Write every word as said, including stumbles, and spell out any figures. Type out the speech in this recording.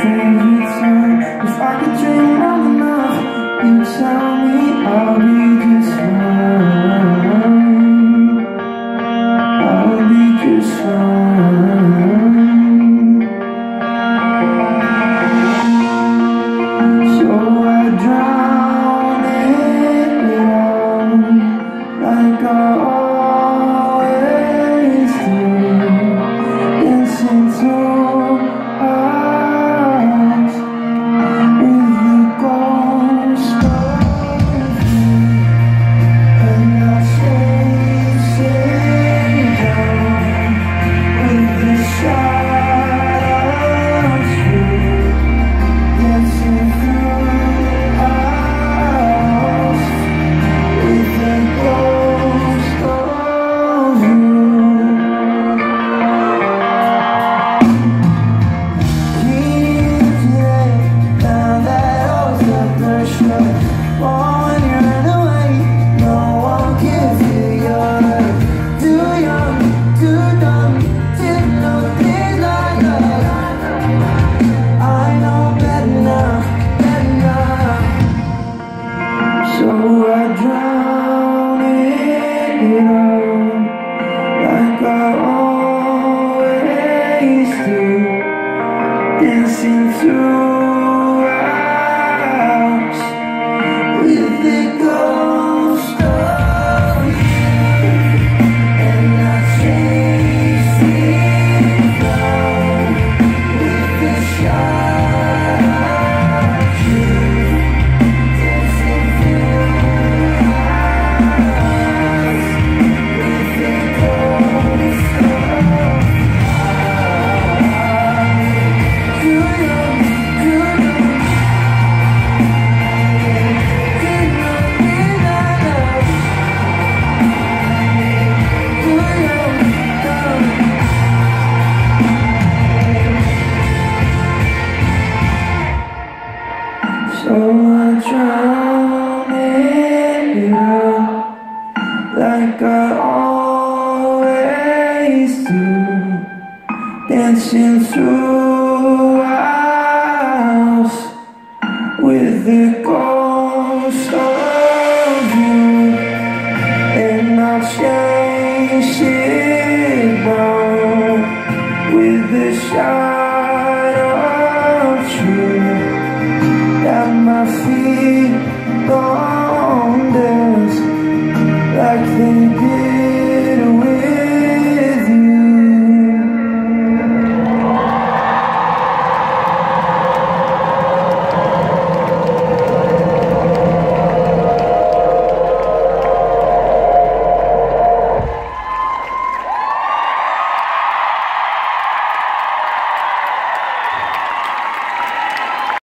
favorite song. If I could dream long enough, you tell me I'll be just fine. I'll be just fine. So I drown it all like I always do, dancing to us with the ghost of you, and I chase it down with the shadows through, dancing through us with the ghost of you. So I drown it all like I always do, dancing through us with the ghost of you, and I chase it down with the shadows through, dancing through us with the ghost of you. So I drown it all like I always do, dancing through us with the ghost of you, and I'll chase it down with the shadow of truth at my feet.